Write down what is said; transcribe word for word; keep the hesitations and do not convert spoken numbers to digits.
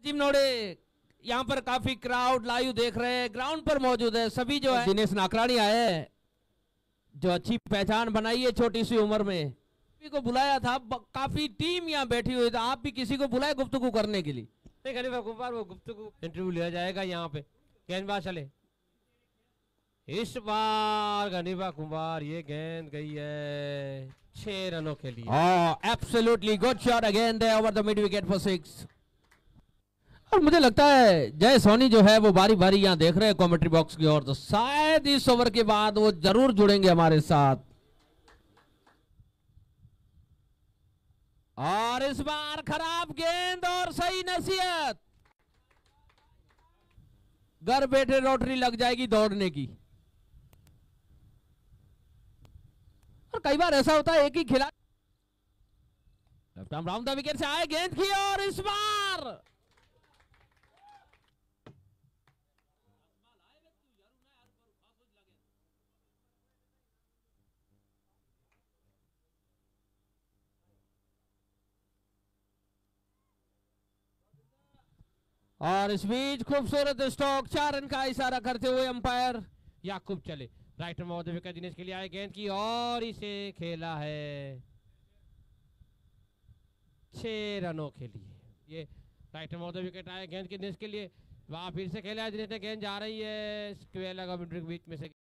जिमनोड़े यहाँ पर काफी क्राउड लाइव देख रहे हैं, ग्राउंड पर मौजूद है सभी जो है। दिनेश नाकरानी आए हैं जो अच्छी पहचान बनाई है छोटी सी उम्र में। किसी को बुलाया था, काफी टीम यहाँ बैठी हुई था, आप भी किसी को बुलाए गुफ्तगू करने के लिए? नहीं गनीबा कुमार वो गुफ्तगू इंटरव्यू लिया जाएगा यहाँ पे। गेंदबाज चले इस बार गनीबा कुमार, ये गेंद गई है छह रनों के लिए। oh, absolutely good shot again there over the mid wicket for six। और मुझे लगता है जय सोनी जो है वो बारी बारी यहाँ देख रहे हैं कमेंट्री बॉक्स की ओर, तो शायद इस ओवर के बाद वो जरूर जुड़ेंगे हमारे साथ। और इस बार खराब गेंद और सही नसीहत, घर बैठे रोटरी लग जाएगी दौड़ने की। और कई बार ऐसा होता है एक ही खिलाड़ी left arm round the wicket से आए गेंद की, और इस बार और इस बीच खूबसूरत स्ट्रोक, चार रन का इशारा करते हुए अंपायर याकूब चले राइट में विकेट दिनेश के लिए आए गेंद की, और इसे खेला है छह रनों के लिए। ये राइट में विकेट आए गेंद की दिनेश के लिए, वहां फिर से खेला है दिनेश ने, गेंद जा रही है स्क्वेयर लगा बीच में से।